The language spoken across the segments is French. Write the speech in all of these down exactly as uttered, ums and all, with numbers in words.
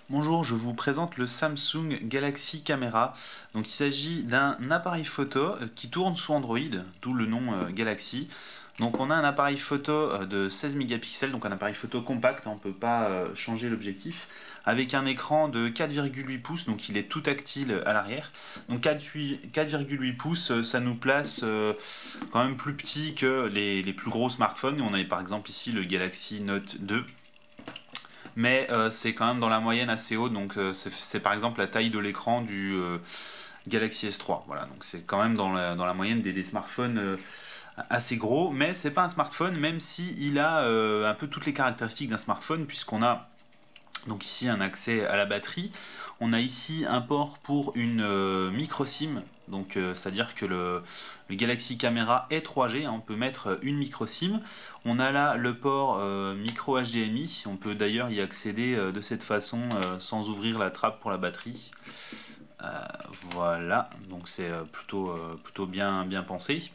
Bonjour, je vous présente le Samsung Galaxy Camera. Donc il s'agit d'un appareil photo euh, qui tourne sous Android, d'où le nom euh, Galaxy. Donc on a un appareil photo euh, de seize mégapixels, donc un appareil photo compact, hein, on ne peut pas euh, changer l'objectif, avec un écran de quatre virgule huit pouces, donc il est tout tactile à l'arrière. Donc quatre virgule huit pouces, euh, ça nous place euh, quand même plus petit que les, les plus gros smartphones. On a par exemple ici le Galaxy Note deux. Mais euh, c'est quand même dans la moyenne assez haute, donc euh, c'est par exemple la taille de l'écran du euh, Galaxy S trois. Voilà, donc c'est quand même dans la, dans la moyenne des, des smartphones euh, assez gros, mais c'est pas un smartphone, même si il a euh, un peu toutes les caractéristiques d'un smartphone, puisqu'on a donc ici un accès à la batterie. On a ici un port pour une euh, micro SIM, donc euh, c'est-à-dire que le, le Galaxy Camera est trois G, hein, on peut mettre une micro SIM. On a là le port euh, micro H D M I, on peut d'ailleurs y accéder euh, de cette façon euh, sans ouvrir la trappe pour la batterie. Euh, voilà, donc c'est euh, plutôt, euh, plutôt bien, bien pensé.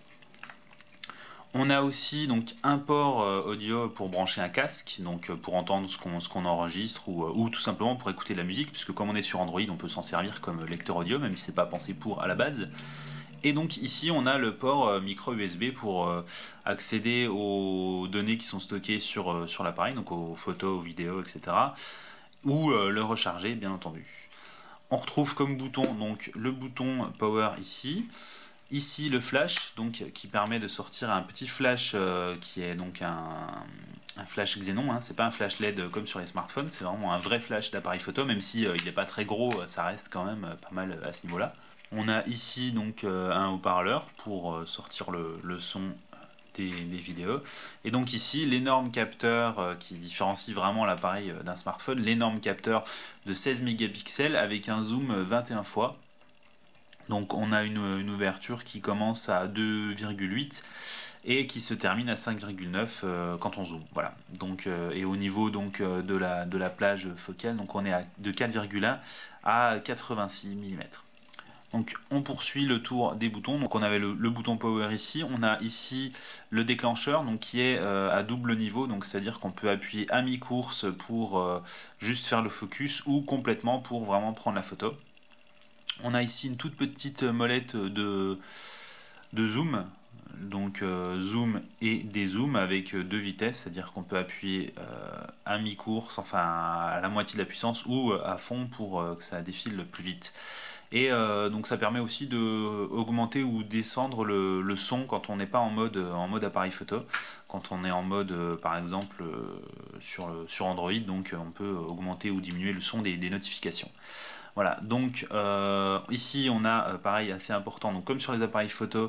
On a aussi donc un port euh, audio pour brancher un casque, donc euh, pour entendre ce qu'on ce qu'on enregistre ou, euh, ou tout simplement pour écouter de la musique, puisque comme on est sur Android, on peut s'en servir comme lecteur audio, même si c'est pas pensé pour à la base. Et donc ici, on a le port euh, micro U S B pour euh, accéder aux données qui sont stockées sur, euh, sur l'appareil, donc aux photos, aux vidéos, et cetera. Ou euh, le recharger, bien entendu. On retrouve comme bouton donc le bouton Power ici. Ici le flash, donc qui permet de sortir un petit flash euh, qui est donc un, un flash Xenon, hein. C'est pas un flash L E D comme sur les smartphones, c'est vraiment un vrai flash d'appareil photo, même si euh, il n'est pas très gros, ça reste quand même euh, pas mal à ce niveau-là. On a ici donc euh, un haut-parleur pour euh, sortir le, le son des, des vidéos. Et donc ici l'énorme capteur euh, qui différencie vraiment l'appareil euh, d'un smartphone, l'énorme capteur de seize mégapixels avec un zoom vingt et un fois. Donc on a une, une ouverture qui commence à deux virgule huit et qui se termine à cinq virgule neuf euh, quand on zoome. Voilà. Donc, euh, et au niveau donc, euh, de, la, de la plage focale, donc on est à, de quatre virgule un à quatre-vingt-six millimètres. Donc on poursuit le tour des boutons. Donc on avait le, le bouton power ici, on a ici le déclencheur donc qui est euh, à double niveau, donc c'est-à-dire qu'on peut appuyer à mi-course pour euh, juste faire le focus ou complètement pour vraiment prendre la photo. On a ici une toute petite molette de, de zoom, donc euh, zoom et dézoom avec deux vitesses, c'est-à-dire qu'on peut appuyer euh, à mi-course, enfin à la moitié de la puissance ou à fond pour euh, que ça défile plus vite. Et euh, donc ça permet aussi de augmenter ou descendre le, le son quand on n'est pas en mode, en mode appareil photo. Quand on est en mode euh, par exemple euh, sur, sur Android, donc on peut augmenter ou diminuer le son des, des notifications. Voilà, donc euh, ici on a euh, pareil assez important, donc comme sur les appareils photo,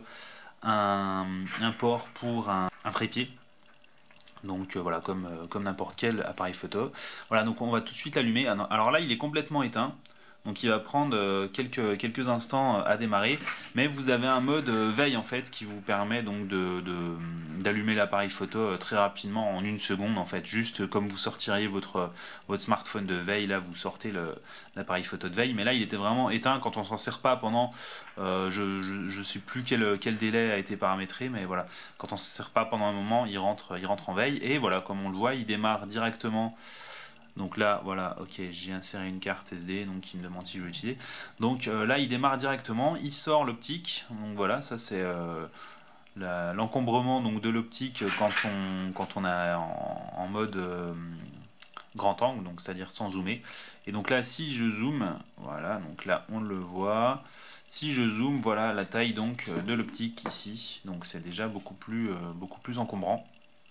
un, un port pour un, un trépied. Donc euh, voilà, comme, euh, comme n'importe quel appareil photo. Voilà, donc on va tout de suite l'allumer. Alors là, il est complètement éteint. Donc il va prendre euh, quelques, quelques instants euh, à démarrer, mais vous avez un mode euh, veille en fait qui vous permet donc de, de- d'allumer l'appareil photo euh, très rapidement en une seconde en fait, juste comme vous sortiriez votre, votre smartphone de veille, là vous sortez le- l'appareil photo de veille, mais là il était vraiment éteint quand on s'en sert pas pendant, euh, je, je, je sais plus quel, quel délai a été paramétré, mais voilà, quand on s'en sert pas pendant un moment, il rentre, il rentre en veille, et voilà, comme on le voit, il démarre directement. Donc là, voilà, ok, j'ai inséré une carte S D, donc il me demande si je veux l'utiliser. Donc euh, là, il démarre directement, il sort l'optique. Donc voilà, ça c'est euh, la- l'encombrement donc de l'optique quand on quand on a en, en mode euh, grand angle, donc c'est-à-dire sans zoomer. Et donc là, si je zoome, voilà, donc là on le voit. Si je zoome, voilà la taille donc de l'optique ici. Donc c'est déjà beaucoup plus euh, beaucoup plus encombrant.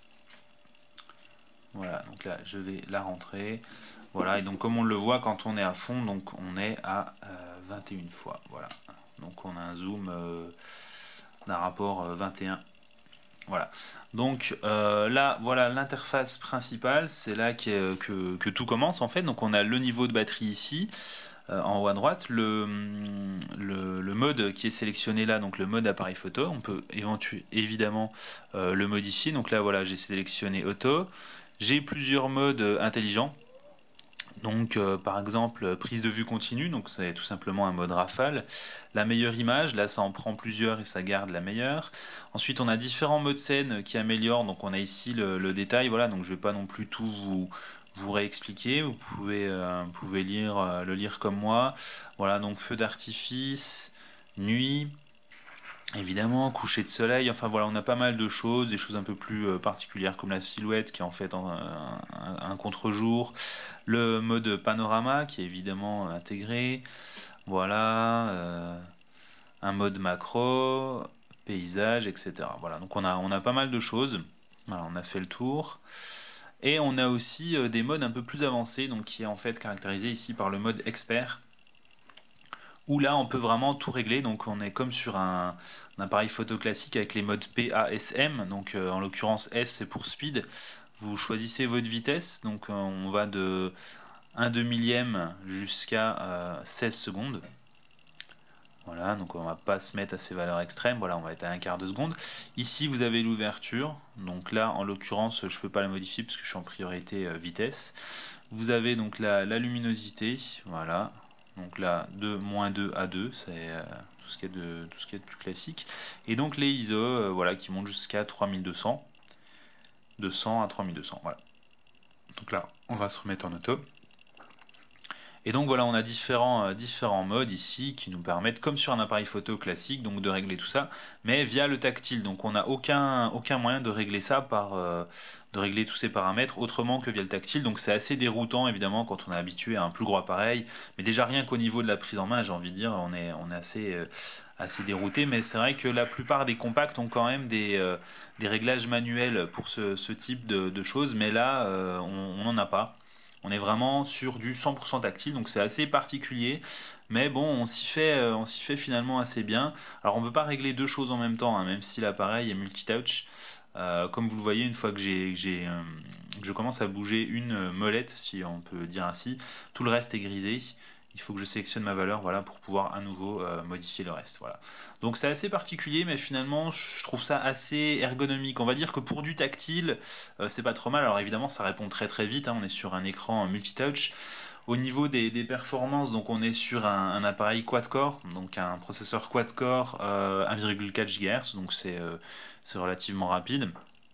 Voilà, donc là je vais la rentrer. Voilà, et donc comme on le voit quand on est à fond, donc on est à euh, vingt et une fois. Voilà. Donc on a un zoom euh, d'un rapport euh, vingt et un. Voilà. Donc euh, là, voilà l'interface principale, c'est là que, que, que tout commence en fait. Donc on a le niveau de batterie ici, euh, en haut à droite, le, le, le mode qui est sélectionné là, donc le mode appareil photo. On peut éventu- évidemment euh, le modifier. Donc là, voilà, j'ai sélectionné auto. J'ai plusieurs modes euh, intelligents. Donc, euh, par exemple, prise de vue continue, donc c'est tout simplement un mode rafale. La meilleure image, là ça en prend plusieurs et ça garde la meilleure. Ensuite, on a différents modes scène qui améliorent, donc on a ici le, le détail, voilà, donc je vais pas non plus tout vous, vous réexpliquer. Vous pouvez, euh, vous pouvez lire, euh, le lire comme moi. Voilà, donc feu d'artifice, nuit, évidemment, coucher de soleil. Enfin voilà, on a pas mal de choses, des choses un peu plus euh, particulières comme la silhouette qui est en fait un, un- un contre-jour. Le mode panorama qui est évidemment intégré. Voilà, euh, un mode macro, paysage, et cetera. Voilà, donc on a, on a pas mal de choses. Voilà, on a fait le tour. Et on a aussi euh, des modes un peu plus avancés, donc qui est en fait caractérisé ici par le mode expert, où là on peut vraiment tout régler. Donc on est comme sur un, un appareil photo classique avec les modes P A S M, donc euh, en l'occurrence S c'est pour speed. Vous choisissez votre vitesse, donc euh, on va de un deux millième jusqu'à euh, seize secondes. Voilà, donc on va pas se mettre à ces valeurs extrêmes, voilà, on va être à un quart de seconde. Ici vous avez l'ouverture, donc là en l'occurrence je peux pas la modifier parce que je suis en priorité euh, vitesse. Vous avez donc la, la luminosité, voilà, donc là de moins deux à deux, c'est euh, tout ce qui est de tout ce qui est de plus classique. Et donc les I S O, euh, voilà, qui montent jusqu'à trois mille deux cents, deux cents à trois mille deux cents, voilà. Donc là on va se remettre en auto. Et donc voilà, on a différents, euh, différents modes ici qui nous permettent, comme sur un appareil photo classique, donc de régler tout ça, mais via le tactile. Donc on n'a aucun, aucun moyen de régler ça par, euh, de régler tous ces paramètres autrement que via le tactile. Donc c'est assez déroutant évidemment quand on est habitué à un plus gros appareil. Mais déjà rien qu'au niveau de la prise en main, j'ai envie de dire, on est, on est assez, euh, assez dérouté. Mais c'est vrai que la plupart des compacts ont quand même des, euh, des réglages manuels pour ce, ce type de, de choses, mais là euh, on n'en a pas. On est vraiment sur du cent pour cent tactile, donc c'est assez particulier, mais bon, on s'y fait, euh, on s'y fait finalement assez bien. Alors on ne peut pas régler deux choses en même temps, hein, même si l'appareil est multitouch. Euh, comme vous le voyez, une fois que, j'ai, j'ai, euh, que je commence à bouger une molette, si on peut dire ainsi, tout le reste est grisé. Il faut que je sélectionne ma valeur, voilà, pour pouvoir à nouveau euh, modifier le reste. Voilà. Donc c'est assez particulier, mais finalement je trouve ça assez ergonomique. On va dire que pour du tactile, euh, c'est pas trop mal. Alors évidemment, ça répond très très vite, hein. On est sur un écran multitouch. Au niveau des, des performances, donc on est sur un, un appareil quad-core, donc un processeur quad-core euh, un virgule quatre gigahertz, donc c'est euh, c'est relativement rapide.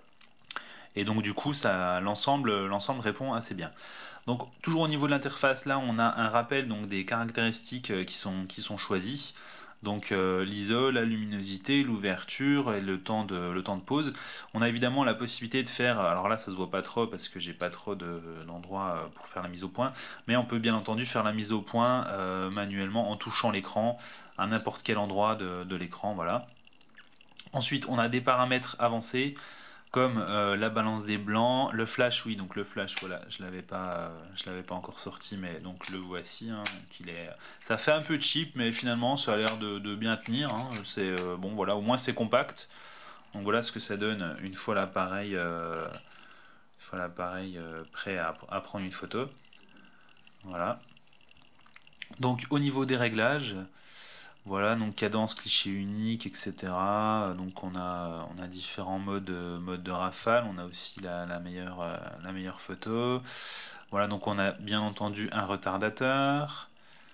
Et donc du coup, ça, l'ensemble, l'ensemble répond assez bien. Donc toujours au niveau de l'interface, là, on a un rappel donc des caractéristiques euh, qui sont, qui sont choisies. Donc euh, l'I S O, la luminosité, l'ouverture et le temps de, le temps de pause. On a évidemment la possibilité de faire, alors là ça se voit pas trop parce que j'ai pas trop de- d'endroits euh, pour faire la mise au point, mais on peut bien entendu faire la mise au point euh, manuellement en touchant l'écran à n'importe quel endroit de, de l'écran, voilà. Ensuite, on a des paramètres avancés comme euh, la balance des blancs, le flash, oui, donc le flash, voilà, je l'avais pas, euh, je l'avais pas encore sorti, mais donc le voici. Hein, donc il est, ça fait un peu cheap, mais finalement ça a l'air de, de bien tenir. Hein, c'est euh, bon, voilà, au moins c'est compact. Donc voilà ce que ça donne une fois l'appareil, euh, une fois l'appareil euh, prêt à, à prendre une photo. Voilà. Donc au niveau des réglages. Voilà, donc cadence, cliché unique, et cetera. Donc on a, on a différents modes, euh, modes de rafale. On a aussi la, la meilleure, euh, la meilleure photo. Voilà, donc on a bien entendu un retardateur.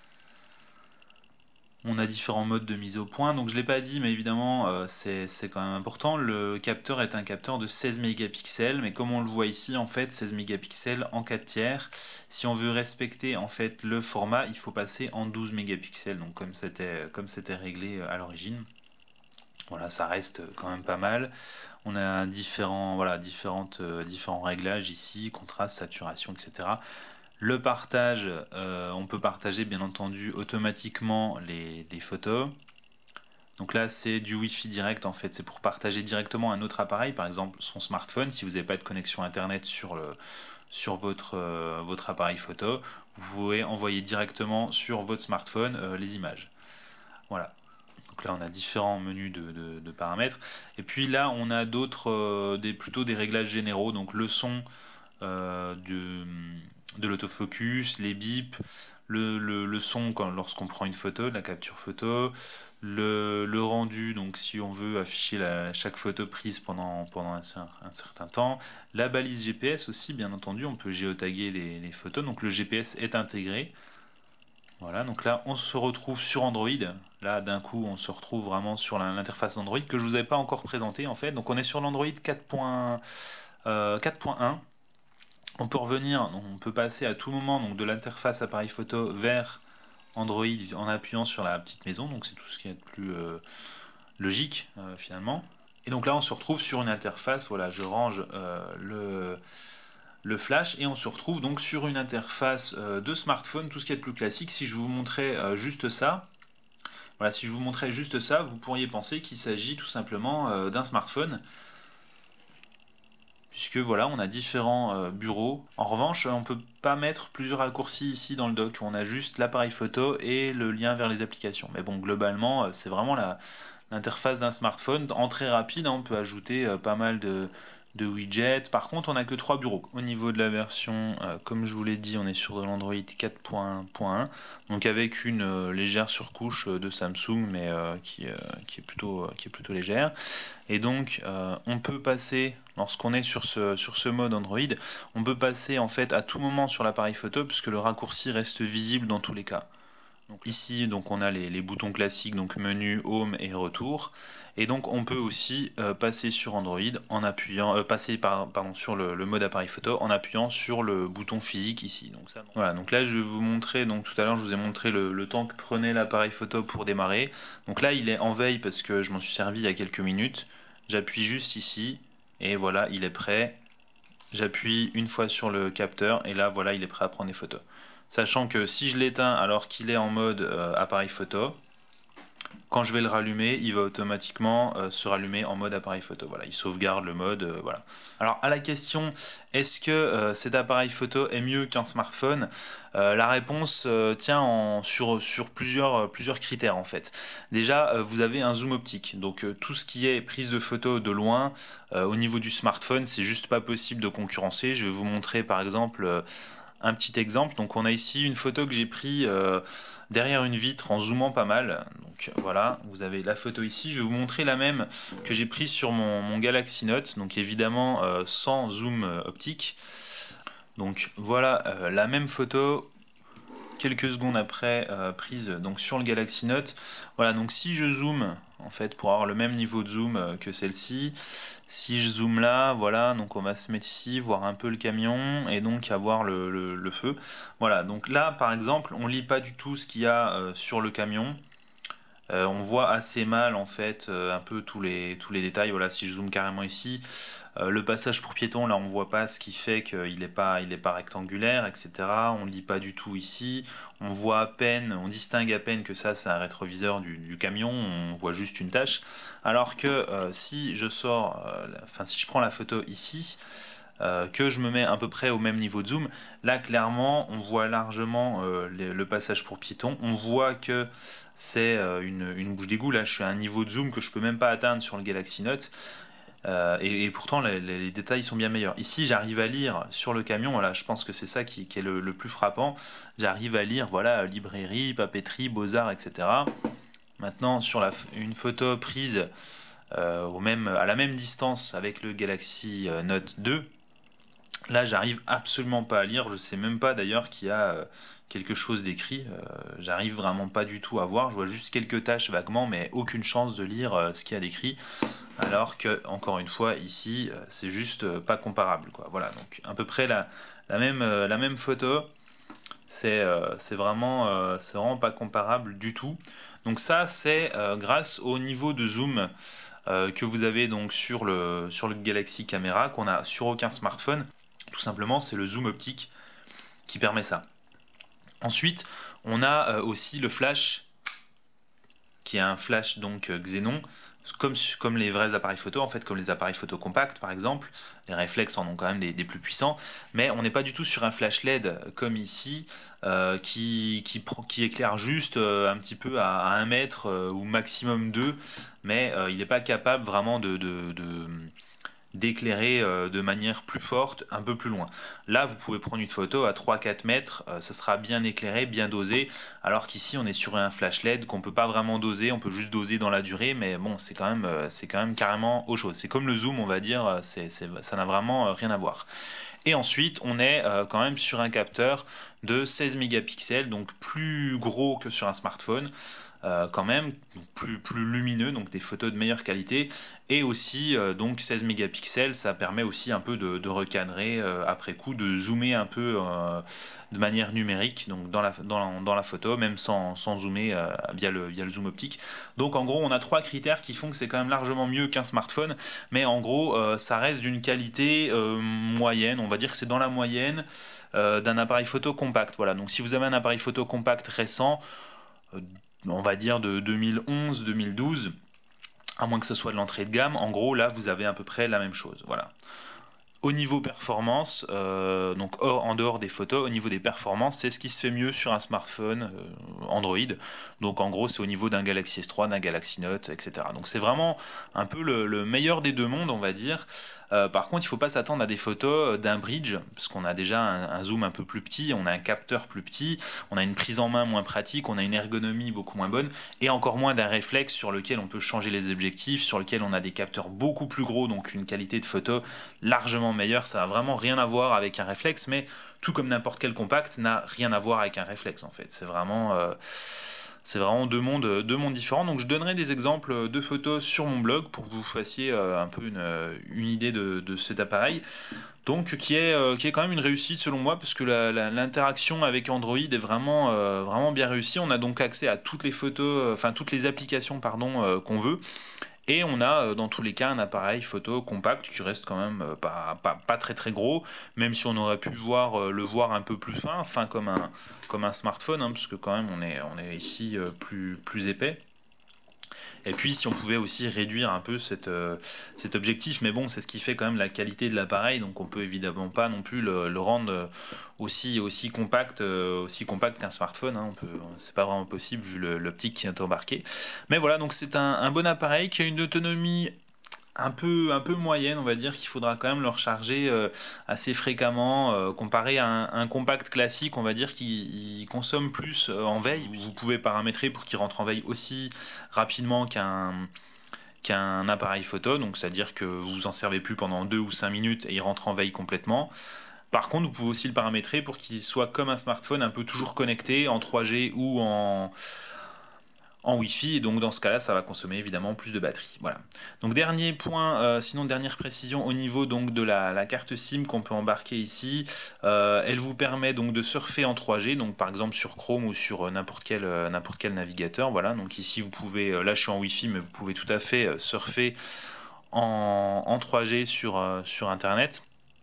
On a différents modes de mise au point. Donc je ne l'ai pas dit, mais évidemment, euh, c'est c'est quand même important. Le capteur est un capteur de seize mégapixels, mais comme on le voit ici, en fait, seize mégapixels en quatre tiers. Si on veut respecter en fait le format, il faut passer en douze mégapixels. Donc comme c'était comme c'était réglé euh, à l'origine. Voilà, ça reste quand même pas mal. On a différents, voilà, différentes, euh, différents réglages ici, contraste, saturation, et cetera. Le partage, euh, on peut partager bien entendu automatiquement les, les photos. Donc là, c'est du Wi-Fi direct en fait. C'est pour partager directement un autre appareil, par exemple son smartphone. Si vous n'avez pas de connexion internet sur, le, sur votre, euh, votre appareil photo, vous pouvez envoyer directement sur votre smartphone euh, les images. Voilà. Donc là, on a différents menus de, de- de paramètres. Et puis là, on a d'autres, euh, des, plutôt des réglages généraux. Donc le son euh, de, de l'autofocus, les bips, le, le- le son quand, lorsqu'on prend une photo, la capture photo, le, le rendu, donc si on veut afficher la- chaque photo prise pendant, pendant un, cer- un certain temps, la balise G P S aussi, bien entendu, on peut géotaguer les, les photos. Donc le G P S est intégré. Voilà, donc là on se retrouve sur Android. Là d'un coup on se retrouve vraiment sur la- l'interface Android que je vous avais pas encore présentée en fait. Donc on est sur l'Android quatre point un. On peut revenir, on peut passer à tout moment donc, de l'interface appareil photo vers Android en appuyant sur la petite maison, donc c'est tout ce qui est de plus euh, logique euh, finalement. Et donc là on se retrouve sur une interface, voilà, je range euh, le, le flash et on se retrouve donc sur une interface euh, de smartphone, tout ce qui est de plus classique. Si je vous montrais euh, juste ça, voilà, si je vous montrais juste ça, vous pourriez penser qu'il s'agit tout simplement euh, d'un smartphone, puisque voilà, on a différents euh, bureaux. En revanche, on ne peut pas mettre plusieurs raccourcis ici dans le dock, on a juste l'appareil photo et le lien vers les applications. Mais bon, globalement, c'est vraiment la, l'interface d'un smartphone. En très rapide, hein, on peut ajouter euh, pas mal de, de widgets. Par contre, on n'a que trois bureaux. Au niveau de la version, euh, comme je vous l'ai dit, on est sur de l'Android quatre point un, donc avec une euh, légère surcouche euh, de Samsung, mais euh, qui, euh, qui, est plutôt, euh, qui est plutôt légère. Et donc, euh, on peut passer, lorsqu'on est sur ce, sur ce mode Android, on peut passer en fait à tout moment sur l'appareil photo, puisque le raccourci reste visible dans tous les cas. Donc ici, donc on a les, les boutons classiques, donc menu, home et retour. Et donc on peut aussi euh, passer sur Android en appuyant, euh, passer par, pardon, sur le, le mode appareil photo en appuyant sur le bouton physique ici. Donc ça, voilà. Donc là, je vais vous montrer. Donc tout à l'heure, je vous ai montré le, le temps que prenait l'appareil photo pour démarrer. Donc là, il est en veille parce que je m'en suis servi il y a quelques minutes. J'appuie juste ici et voilà, il est prêt. J'appuie une fois sur le capteur et là, voilà, il est prêt à prendre des photos. Sachant que si je l'éteins alors qu'il est en mode euh, appareil photo, quand je vais le rallumer, il va automatiquement euh, se rallumer en mode appareil photo. Voilà, il sauvegarde le mode. Euh, voilà. Alors à la question, est-ce que euh, cet appareil photo est mieux qu'un smartphone? euh, La réponse euh, tient en, sur, sur plusieurs, euh, plusieurs critères en fait. Déjà, euh, vous avez un zoom optique. Donc euh, tout ce qui est prise de photo de loin, euh, au niveau du smartphone, c'est juste pas possible de concurrencer. Je vais vous montrer par exemple. Euh, un petit exemple. Donc on a ici une photo que j'ai prise euh, derrière une vitre en zoomant pas mal. Donc voilà, vous avez la photo ici. Je vais vous montrer la même que j'ai prise sur mon, mon Galaxy Note, donc évidemment euh, sans zoom euh, optique. Donc voilà euh, la même photo quelques secondes après euh, prise donc sur le Galaxy Note. Voilà, donc si je zoome en fait pour avoir le même niveau de zoom euh, que celle-ci, si je zoome là, voilà, donc on va se mettre ici, voir un peu le camion et donc avoir le, le, le feu. Voilà, donc là par exemple, on lit pas du tout ce qu'il y a euh, sur le camion. Euh, on voit assez mal en fait euh, un peu tous les, tous les détails. Voilà, si je zoome carrément ici, euh, le passage pour piétons, là on voit pas ce qui fait qu'il n'est pas, il est pas rectangulaire, et cetera. On ne lit pas du tout ici. On voit à peine, on distingue à peine que ça c'est un rétroviseur du, du camion. On voit juste une tache. Alors que euh, si je sors, euh, enfin si je prends la photo ici. Euh, que je me mets à peu près au même niveau de zoom, là clairement on voit largement euh, les, le passage pour piétons, on voit que c'est euh, une, une bouche d'égout, là je suis à un niveau de zoom que je peux même pas atteindre sur le Galaxy Note, euh, et, et, pourtant les, les, les détails sont bien meilleurs. Ici j'arrive à lire sur le camion, voilà, je pense que c'est ça qui, qui est le, le plus frappant, j'arrive à lire, voilà, librairie, papeterie, beaux-arts, et cetera. Maintenant sur la, une photo prise euh, au même, à la même distance avec le Galaxy Note deux, là, j'arrive absolument pas à lire. Je sais même pas d'ailleurs qu'il y a euh, quelque chose d'écrit. Euh, j'arrive vraiment pas du tout à voir. Je vois juste quelques tâches vaguement, mais aucune chance de lire euh, ce qu'il y a d'écrit. Alors que, encore une fois, ici, euh, c'est juste euh, pas comparable, quoi. Voilà, donc à peu près la, la même, euh, la même photo. C'est euh, c'est vraiment, euh, c'est vraiment pas comparable du tout. Donc ça, c'est euh, grâce au niveau de zoom euh, que vous avez donc sur le, sur le Galaxy Camera, qu'on a sur aucun smartphone. Tout simplement, c'est le zoom optique qui permet ça. Ensuite, on a euh, aussi le flash, qui est un flash donc euh, Xenon, comme, comme les vrais appareils photo, en fait, comme les appareils photo compacts par exemple. Les réflexes en ont quand même des, des plus puissants, mais on n'est pas du tout sur un flash L E D comme ici, euh, qui, qui, qui éclaire juste euh, un petit peu à, à un mètre euh, ou maximum deux, mais euh, il n'est pas capable vraiment de, de, de d'éclairer euh, de manière plus forte un peu plus loin. Là, vous pouvez prendre une photo à trois à quatre mètres, euh, ça sera bien éclairé, bien dosé, alors qu'ici on est sur un flash L E D qu'on peut pas vraiment doser, on peut juste doser dans la durée, mais bon, c'est quand même, euh, c'est quand même carrément autre chose. C'est comme le zoom, on va dire, euh, c'est, c'est, ça n'a vraiment euh, rien à voir. Et ensuite, on est euh, quand même sur un capteur de seize mégapixels, donc plus gros que sur un smartphone. euh, quand même, plus, plus lumineux, donc des photos de meilleure qualité, et aussi euh, donc seize mégapixels, ça permet aussi un peu de, de recadrer euh, après coup, de zoomer un peu euh, de manière numérique, donc dans la, dans la, dans la photo, même sans, sans zoomer euh, via, le, via le zoom optique. Donc en gros, on a trois critères qui font que c'est quand même largement mieux qu'un smartphone, mais en gros, euh, ça reste d'une qualité euh, moyenne, on va dire que c'est dans la moyenne euh, d'un appareil photo compact. Voilà, donc si vous avez un appareil photo compact récent, euh, on va dire de deux mille onze deux mille douze, à moins que ce soit de l'entrée de gamme, en gros là vous avez à peu près la même chose. Voilà. Au niveau performance, euh, donc hors, en dehors des photos, au niveau des performances, c'est ce qui se fait mieux sur un smartphone euh, Android. Donc en gros, c'est au niveau d'un Galaxy S trois, d'un Galaxy Note, et cetera. Donc c'est vraiment un peu le, le meilleur des deux mondes, on va dire. Euh, par contre, il ne faut pas s'attendre à des photos d'un bridge, parce qu'on a déjà un, un zoom un peu plus petit, on a un capteur plus petit, on a une prise en main moins pratique, on a une ergonomie beaucoup moins bonne, et encore moins d'un réflexe sur lequel on peut changer les objectifs, sur lequel on a des capteurs beaucoup plus gros, donc une qualité de photo largement meilleure. Ça n'a vraiment rien à voir avec un réflexe, mais tout comme n'importe quel compact n'a rien à voir avec un réflexe en fait. C'est vraiment... Euh, c'est vraiment deux mondes, deux mondes différents. Donc je donnerai des exemples de photos sur mon blog pour que vous fassiez euh, un peu une, une idée de, de cet appareil. Donc qui est, euh, qui est quand même une réussite selon moi, parce que la- la- l'interaction avec Android est vraiment, euh, vraiment bien réussie. On a donc accès à toutes les photos, euh, enfin toutes les applications pardon, euh, qu'on veut. Et on a euh, dans tous les cas un appareil photo compact qui reste quand même euh, pas, pas, pas très très gros, même si on aurait pu voir, euh, le voir un peu plus fin, fin comme un, comme un smartphone, hein, parce que quand même on est, on est ici euh, plus, plus épais. Et puis si on pouvait aussi réduire un peu cette, euh, cet objectif, mais bon, c'est ce qui fait quand même la qualité de l'appareil, donc on peut évidemment pas non plus le, le rendre euh, aussi, aussi compact, euh, aussi compact qu'un smartphone, hein. On peut, c'est pas vraiment possible vu le- l'optique qui est embarquée. Mais voilà, donc c'est un, un bon appareil qui a une autonomie un peu, un peu moyenne, on va dire qu'il faudra quand même le recharger euh, assez fréquemment, euh, comparé à un, un compact classique, on va dire qu'il il consomme plus euh, en veille. Vous pouvez paramétrer pour qu'il rentre en veille aussi rapidement qu'un qu'un appareil photo, donc c'est-à-dire que vous vous en servez plus pendant deux ou cinq minutes et il rentre en veille complètement. Par contre, vous pouvez aussi le paramétrer pour qu'il soit comme un smartphone, un peu toujours connecté en trois G ou en, en Wi-Fi, et donc dans ce cas-là, ça va consommer évidemment plus de batterie. Voilà. Donc dernier point, euh, sinon dernière précision au niveau donc de la, la carte SIM qu'on peut embarquer ici, euh, elle vous permet donc de surfer en trois G, donc par exemple sur Chrome ou sur euh, n'importe quel euh, n'importe quel navigateur. Voilà. Donc ici vous pouvez, euh, là je suis en Wi-Fi, mais vous pouvez tout à fait euh, surfer en, en trois G sur euh, sur Internet.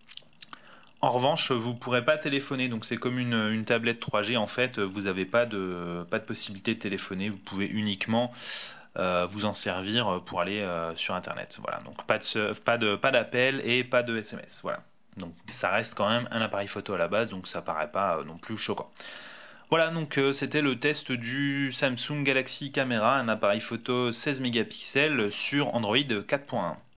En revanche, vous ne pourrez pas téléphoner, donc c'est comme une, une tablette trois G en fait, vous n'avez pas de, pas de possibilité de téléphoner, vous pouvez uniquement euh, vous en servir pour aller euh, sur internet. Voilà, donc pas de, pas de, pas d'appel et pas de S M S. Voilà. Donc ça reste quand même un appareil photo à la base, donc ça paraît pas euh, non plus choquant. Voilà, donc euh, c'était le test du Samsung Galaxy Camera, un appareil photo seize mégapixels sur Android quatre point un.